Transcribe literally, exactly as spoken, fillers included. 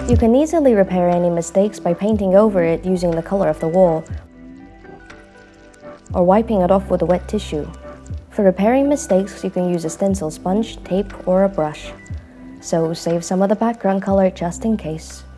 You can easily repair any mistakes by painting over it using the color of the wall, or wiping it off with a wet tissue. For repairing mistakes, you can use a stencil sponge, tape, or a brush. So save some of the background color just in case.